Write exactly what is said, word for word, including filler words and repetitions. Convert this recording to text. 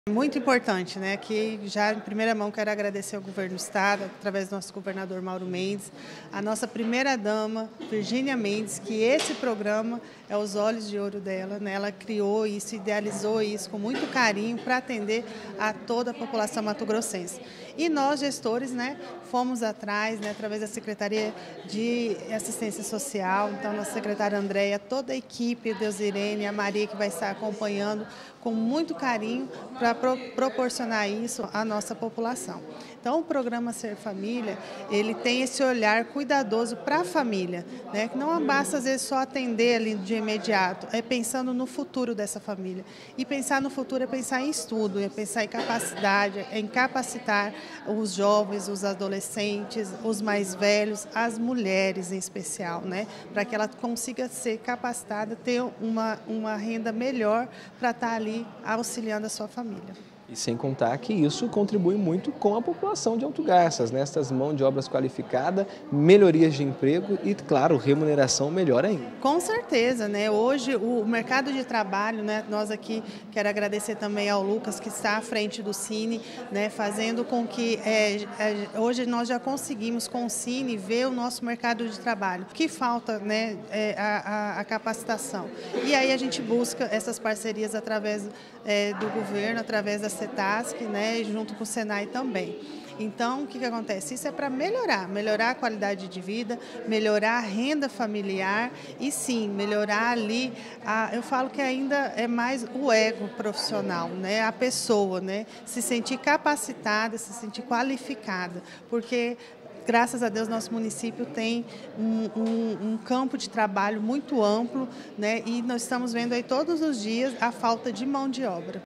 Muito importante, né? Que já em primeira mão quero agradecer ao governo do estado, através do nosso governador Mauro Mendes, a nossa primeira-dama, Virgínia Mendes, que esse programa é os olhos de ouro dela, né? Ela criou isso, idealizou isso com muito carinho para atender a toda a população mato-grossense. E nós, gestores, né, fomos atrás, né, através da Secretaria de Assistência Social, então nossa secretária Andréia, toda a equipe, Deus Irene, a Maria que vai estar acompanhando com muito carinho para pro, proporcionar isso à nossa população. Então o programa Ser Família, ele tem esse olhar cuidadoso para a família, né, que não basta às vezes só atender ali de imediato, é pensando no futuro dessa família. E pensar no futuro é pensar em estudo, é pensar em capacidade, é em capacitar os jovens, os adolescentes, os mais velhos, as mulheres em especial, né, para que ela consiga ser capacitada, ter uma, uma renda melhor para estar ali auxiliando a sua família. E sem contar que isso contribui muito com a população de Alto Garças, nessas mãos de obras qualificadas, melhorias de emprego e, claro, remuneração melhor ainda. Com certeza, né? Hoje o mercado de trabalho, né? Nós aqui quero agradecer também ao Lucas que está à frente do Cine, né? Fazendo com que é, é, hoje nós já conseguimos com o Cine ver o nosso mercado de trabalho. O que falta, né? É a, a, a capacitação. E aí a gente busca essas parcerias através é, do governo, através da CETASC, né, junto com o Senai também. Então, o que que acontece? Isso é para melhorar, melhorar a qualidade de vida, melhorar a renda familiar e sim, melhorar ali, a, eu falo que ainda é mais o ego profissional, né, a pessoa, né, se sentir capacitada, se sentir qualificada, porque graças a Deus, nosso município tem um, um, um campo de trabalho muito amplo, né, e nós estamos vendo aí todos os dias a falta de mão de obra.